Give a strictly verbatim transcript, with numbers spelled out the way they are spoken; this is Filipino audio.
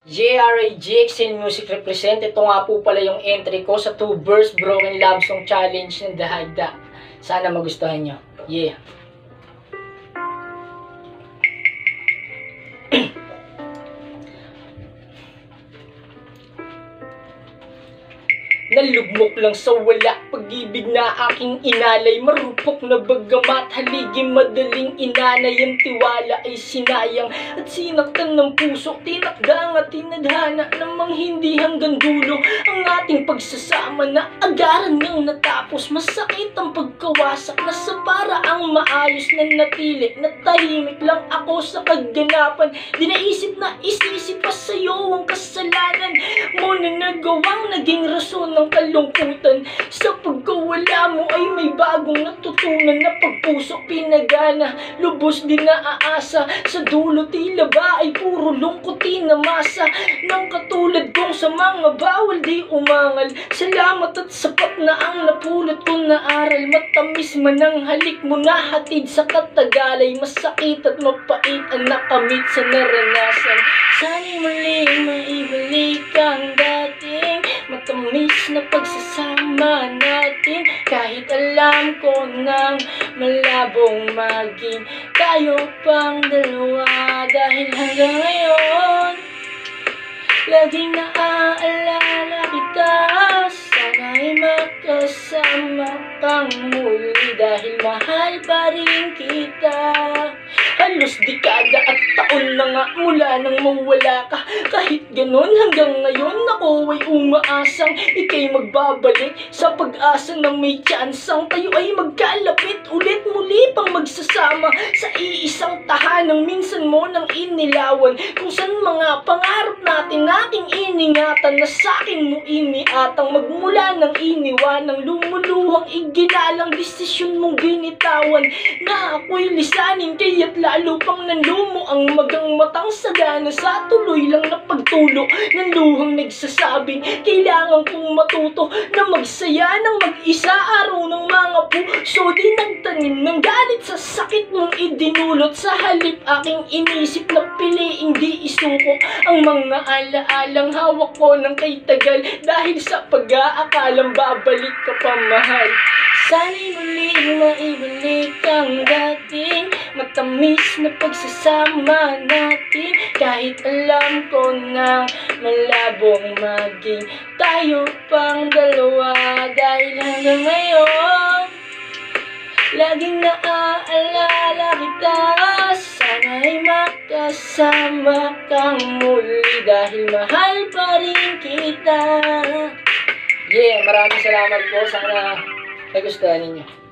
J R A G X L Music represent. Ito nga po pala yung entry ko sa two verse Broken Love Song Challenge ng Dahagda. Sana magustuhan nyo. Yeah. Nalugmok lang sa wala, pag-ibig na aking inalay. Marupok na bagamat haligin madaling inanay. Ang tiwala ay sinayang at sinaktan ng puso. Tinakdang at tinadhana namang hindi hanggang dulo. Ang ating pagsasama na agaran niyang natapos. Masakit ang pagkawasak na sa paraang maayos na natili. Natahimik lang ako sa kaganapan. Di naisip na isisi pa sa'yo ang kasalanan mo na nagawang naging rason ng kalungkutan. Sa pagkawala mo ay may bagong natutunan na pagpuso pinagana. Lubos din na aasa, sa dulo tila ba ay puro lungkot tinamasa. Nang katulad kong sa mga bawal di umangal. Salamat at sapat na ang napulot ko na aral. Matamis man ang halik mo na hatid sa katagalay. Masakit at mapait ang nakamit sa naranasan. Sana'y muling maibalik ang dating matamis na pagsasama natin. Kahit alam ko nang malabong maging tayo pang dalawa. Dahil hanggang ngayon laging naaalala kita. Sana'y makasama kang muli. Dahil mahal pa rin kita. Halos dekada at taon na nga mula nang mawala ka. Kahit ganon hanggang ngayon ako ay umaasang ika'y magbabalik sa pag-asa na may tsansang tayo ay magkalapit ulit muli pang magsasama sa iisang tahanang minsan mo nang inilawan. Kung saan mga pangarap natin aking iningatan na sa'kin mo iniatang magmula ng iniwanang lumuluhang iginalang desisyon mong binitawan na ako'y lisanin kaya't lalo pang nanlumo ang magang matang sagana sa tuloy lang na pagtulo ng luhang nagsasabing kailangan kong matuto na magsaya ng mag-isa araw ng mga puso di nagtanim ng galit sa sakit mong idinulot. Sa halip aking inisip na piliing di isuko ang mga alaalang hawak ko ng kay tagal dahil sa pag-aakalang babalik ka pa mahal. Sana'y muling maibalik ang dating matamis na pagsasama natin. Kahit alam ko na malabong maging tayo pang dalawa. Dahil hanggang ngayon laging naaalala kita. Sana'y makasama kang muli. Dahil mahal pa rin kita. Yeah, maraming salamat po. Sana nagustuhan ninyo.